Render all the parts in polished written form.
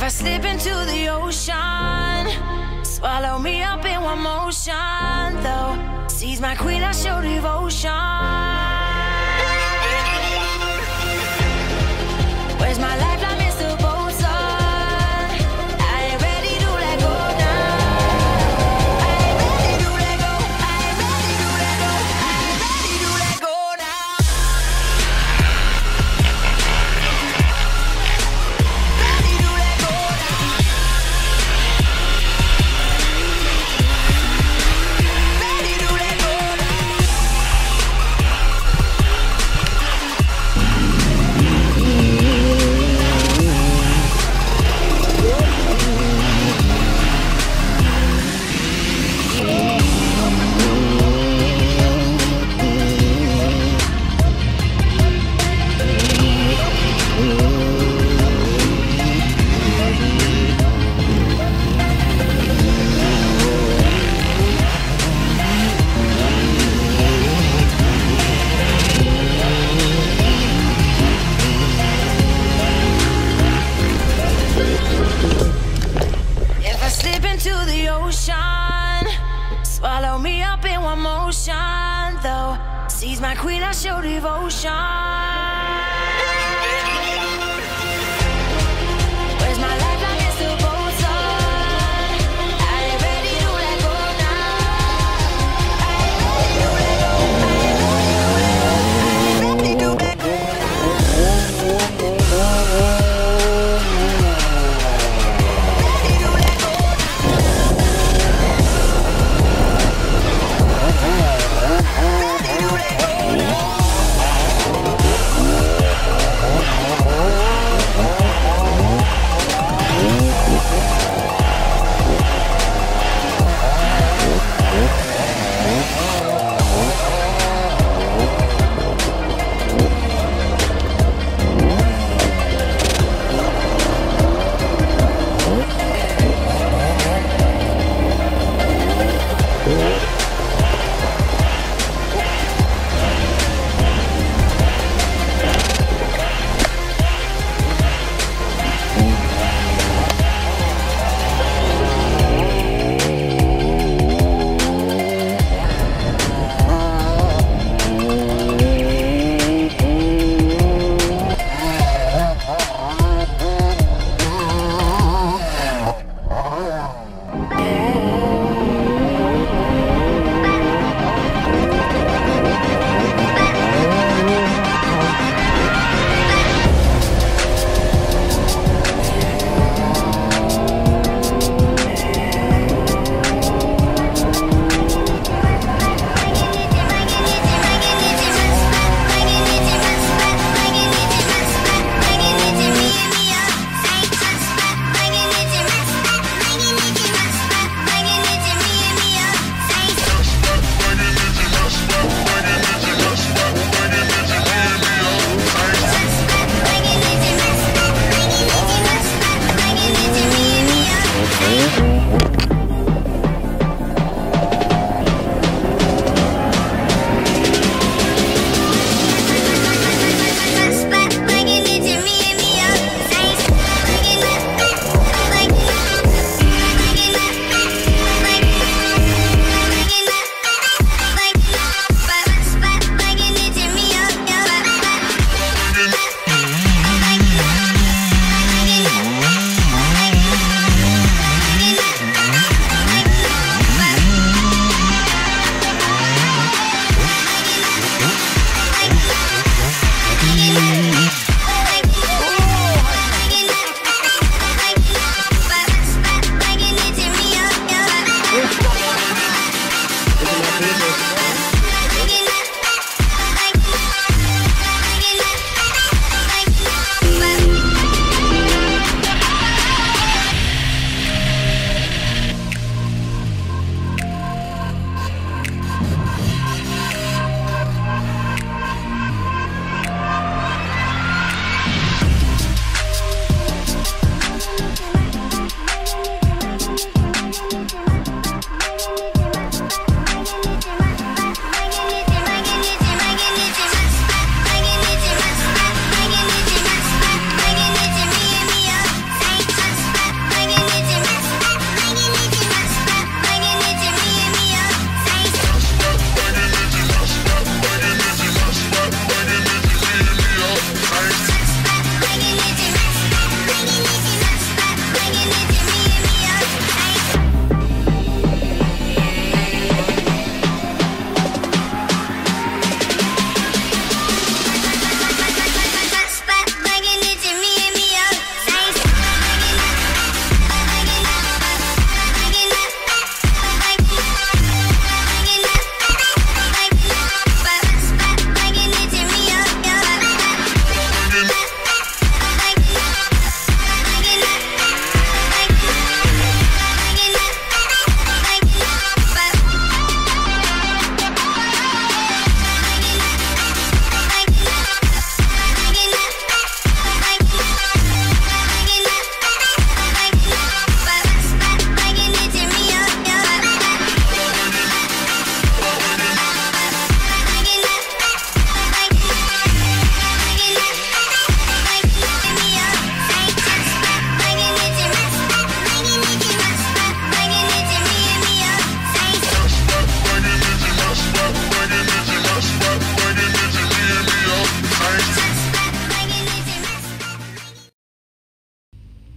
If I slip into the ocean, swallow me up in one motion, though. Seize my queen, I show devotion. Where's my lifeline, Mr. Bosun? I ain't ready to let go now. I ain't ready to let go. I ain't ready to let go. I ain't ready to let go now. Ready to let go now. Ready to let go now. If I slip into the ocean, swallow me up in one motion, though. Seize my queen, I show devotion. Where's my lifeline, Mr. Bosun? I ain't ready to let go now. I ain't ready to let go. I ain't ready to let go. I ain't ready to let go now. Ready to let go now.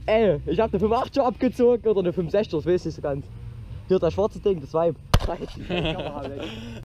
Ey, ich hab eine 5.8 schon abgezogen oder eine 5.6, das weiß ich so ganz. Hier das schwarze Ding, das Vibe.